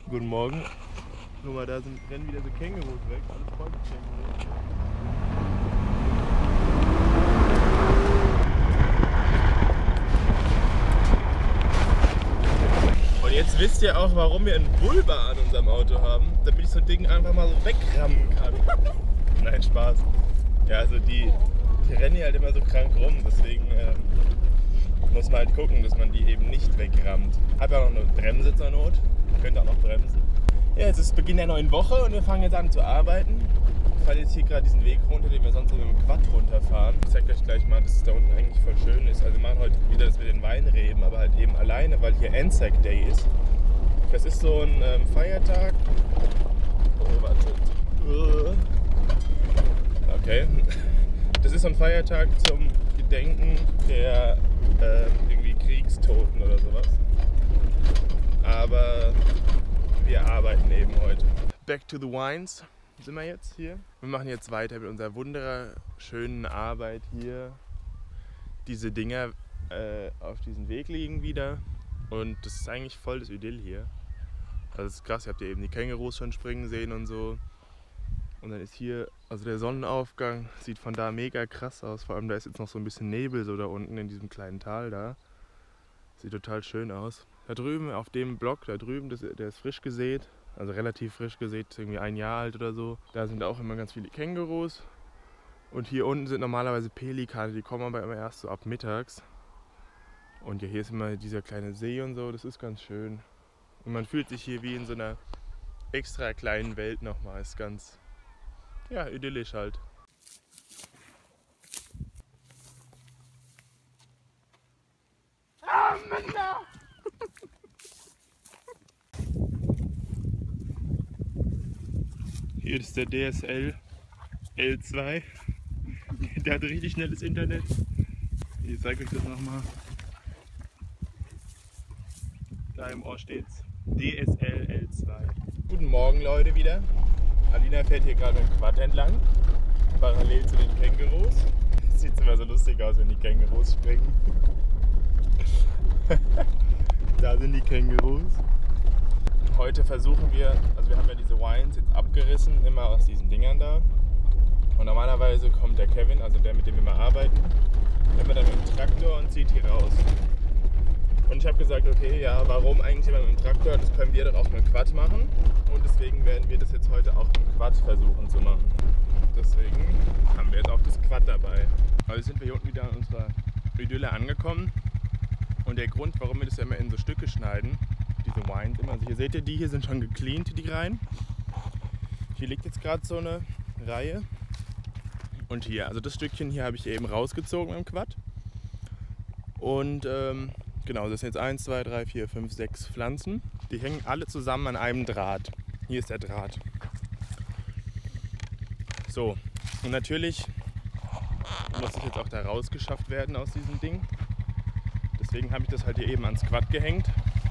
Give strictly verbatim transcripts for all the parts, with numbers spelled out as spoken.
Guten Morgen. Guck mal, da sind, rennen wieder so Kängurus weg. Alles voll mit Kängurus. Und jetzt wisst ihr auch, warum wir einen Bulba an unserem Auto haben, damit ich so ein Ding einfach mal so wegrammen kann. Nein, Spaß. Ja, also die, die rennen hier halt immer so krank rum, deswegen ähm, muss man halt gucken, dass man die eben nicht wegrammt. Hab ja auch noch eine Bremse zur Not, könnte auch noch bremsen. Ja, es ist Beginn der neuen Woche und wir fangen jetzt an zu arbeiten. Ich fahre jetzt hier gerade diesen Weg runter, den wir sonst mit dem Quad runterfahren. Ich zeige euch gleich mal, dass es da unten eigentlich voll schön ist. Also wir machen heute wieder das mit den Weinreben, aber halt eben alleine, weil hier Anzac Day ist. Das ist so ein ähm, Feiertag. Oh, wartet. Okay. Das ist so ein Feiertag zum Gedenken der äh, irgendwie Kriegstoten oder sowas. Aber wir arbeiten eben heute. Back to the Wines sind wir jetzt hier. Wir machen jetzt weiter mit unserer wunderschönen Arbeit hier. Diese Dinger äh, auf diesem Weg liegen wieder. Und das ist eigentlich voll das Idyll hier. Also das ist krass, ihr habt ja eben die Kängurus schon springen sehen und so. Und dann ist hier, also der Sonnenaufgang sieht von da mega krass aus. Vor allem da ist jetzt noch so ein bisschen Nebel so da unten in diesem kleinen Tal da. Sieht total schön aus. Da drüben auf dem Block, da drüben, das, der ist frisch gesät. Also relativ frisch gesät, irgendwie ein Jahr alt oder so. Da sind auch immer ganz viele Kängurus. Und hier unten sind normalerweise Pelikane, die kommen aber immer erst so ab mittags. Und ja, hier ist immer dieser kleine See und so, das ist ganz schön. Und man fühlt sich hier wie in so einer extra kleinen Welt nochmal. Ist ganz, ja, idyllisch halt. Ah, Männer! Hier ist der D S L L zwei. Der hat richtig schnelles Internet. Ich zeige euch das nochmal. Da im Ohr steht's. D S L L zwei. Guten Morgen Leute wieder. Alina fährt hier gerade im Quad entlang. Parallel zu den Kängurus. Sieht immer so lustig aus, wenn die Kängurus springen. Da sind die Kängurus. Heute versuchen wir, also wir haben ja diese Wines jetzt abgerissen, immer aus diesen Dingern da. Und normalerweise kommt der Kevin, also der, mit dem wir mal arbeiten, immer dann mit dem Traktor und zieht hier raus. Und ich habe gesagt, okay, ja, warum eigentlich immer mit dem Traktor? Das können wir doch auch mit dem Quad machen. Und deswegen werden wir das jetzt heute auch mit dem Quad versuchen zu machen. Deswegen haben wir jetzt auch das Quad dabei. Also sind wir hier unten wieder an unserer Idylle angekommen. Und der Grund, warum wir das ja immer in so Stücke schneiden, diese Wines immer, also hier seht ihr, die hier sind schon gecleant, die Reihen. Hier liegt jetzt gerade so eine Reihe. Und hier, also das Stückchen hier habe ich eben rausgezogen im Quad. Und ähm, genau, das sind jetzt eins, zwei, drei, vier, fünf, sechs Pflanzen. Die hängen alle zusammen an einem Draht. Hier ist der Draht. So, und natürlich muss das jetzt auch da rausgeschafft werden aus diesem Ding. Deswegen habe ich das halt hier eben ans Quad gehängt.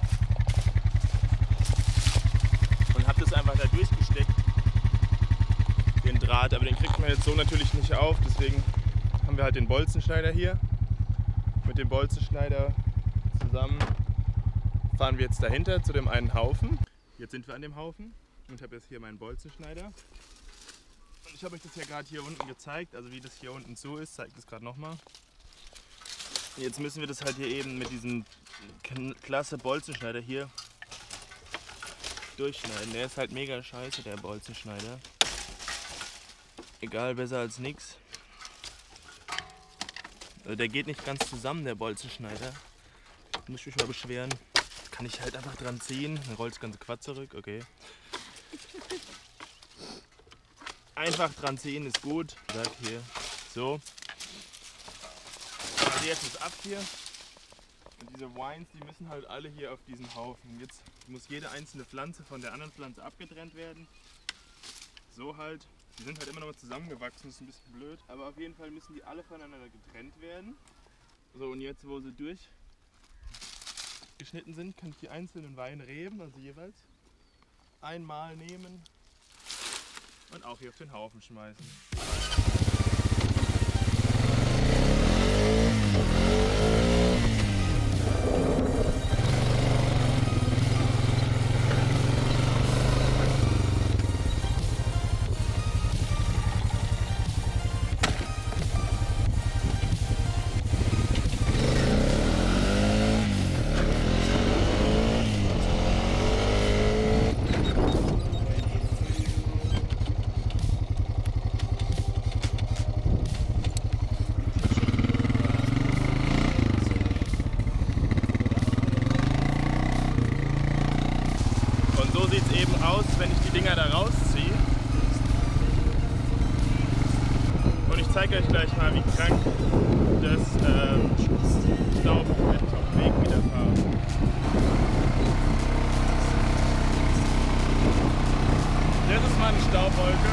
Und habe das einfach da durchgesteckt. Den Draht, aber den kriegt man jetzt so natürlich nicht auf. Deswegen haben wir halt den Bolzenschneider hier. Mit dem Bolzenschneider zusammen fahren wir jetzt dahinter zu dem einen Haufen. Jetzt sind wir an dem Haufen und ich habe jetzt hier meinen Bolzenschneider. Und ich habe euch das ja gerade hier unten gezeigt, also wie das hier unten so ist, zeige ich das gerade nochmal. Jetzt müssen wir das halt hier eben mit diesem klasse Bolzenschneider hier durchschneiden. Der ist halt mega scheiße, der Bolzenschneider. Egal, besser als nix. Also der geht nicht ganz zusammen, der Bolzenschneider. Muss ich mich mal beschweren. Kann ich halt einfach dran ziehen. Dann rollt das ganze Quad zurück. Okay. Einfach dran ziehen ist gut. Sag hier. So. Also jetzt ist ab hier. Und diese Wines, die müssen halt alle hier auf diesen Haufen. Jetzt muss jede einzelne Pflanze von der anderen Pflanze abgetrennt werden. So halt. Die sind halt immer noch mal zusammengewachsen, das ist ein bisschen blöd. Aber auf jeden Fall müssen die alle voneinander getrennt werden. So, und jetzt, wo sie durchgeschnitten sind, kann ich die einzelnen Weinreben, also jeweils, einmal nehmen und auch hier auf den Haufen schmeißen. Und so sieht es eben aus, wenn ich die Dinger da rausziehe. Und ich zeige euch gleich mal, wie krank das ähm, Staub wird auf dem Weg wieder fahren. Das ist mal eine Staubwolke.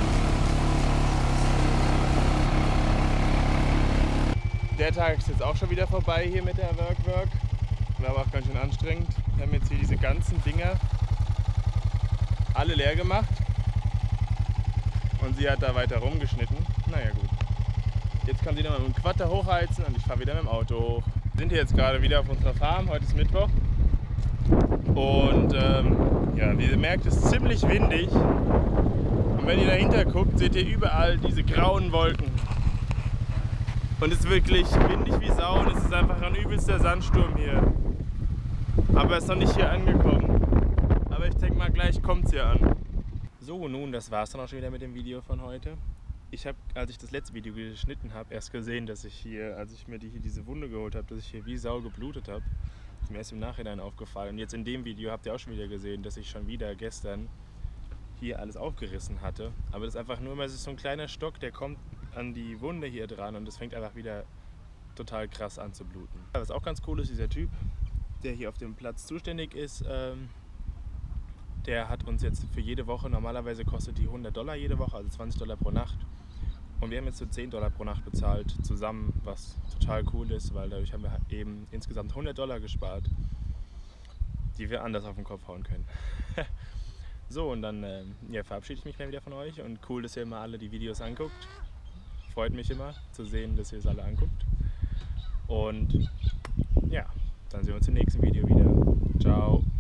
Der Tag ist jetzt auch schon wieder vorbei hier mit der Work Work. War aber auch ganz schön anstrengend. Wir haben jetzt hier diese ganzen Dinger alle leer gemacht. Und sie hat da weiter rumgeschnitten. Naja gut. Jetzt kann sie nochmal mit dem Quad da hochheizen und ich fahre wieder mit dem Auto hoch. Wir sind hier jetzt gerade wieder auf unserer Farm. Heute ist Mittwoch. Und ähm, ja, wie ihr merkt, ist es ziemlich windig. Und wenn ihr dahinter guckt, seht ihr überall diese grauen Wolken. Und es ist wirklich windig wie Sau und es ist einfach ein übelster Sandsturm hier. Aber er ist noch nicht hier angekommen. Aber ich denke mal, gleich kommt es hier an. So, nun, das war es dann auch schon wieder mit dem Video von heute. Ich habe, als ich das letzte Video geschnitten habe, erst gesehen, dass ich hier, als ich mir die, hier diese Wunde geholt habe, dass ich hier wie Sau geblutet habe. Ist mir erst im Nachhinein aufgefallen. Und jetzt in dem Video habt ihr auch schon wieder gesehen, dass ich schon wieder gestern hier alles aufgerissen hatte. Aber das ist einfach nur, weil es ist so ein kleiner Stock, der kommt an die Wunde hier dran und es fängt einfach wieder total krass an zu bluten. Was auch ganz cool ist, dieser Typ, der hier auf dem Platz zuständig ist, ähm, der hat uns jetzt für jede Woche, normalerweise kostet die hundert Dollar jede Woche, also zwanzig Dollar pro Nacht. Und wir haben jetzt so zehn Dollar pro Nacht bezahlt zusammen, was total cool ist, weil dadurch haben wir eben insgesamt hundert Dollar gespart, die wir anders auf den Kopf hauen können. So, und dann ähm, ja, verabschiede ich mich mal wieder von euch und cool, dass ihr immer alle die Videos anguckt. Freut mich immer zu sehen, dass ihr es alle anguckt. Und ja, dann sehen wir uns im nächsten Video wieder. Ciao.